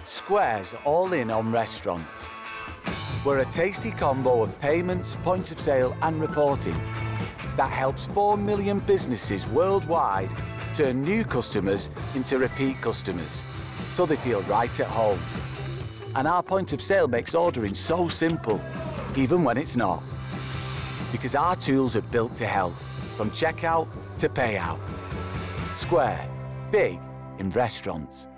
Square's all-in on restaurants. We're a tasty combo of payments, points of sale and reporting that helps 4 million businesses worldwide turn new customers into repeat customers, so they feel right at home. And our point of sale makes ordering so simple, even when it's not. Because our tools are built to help, from checkout to payout. Square, big in restaurants.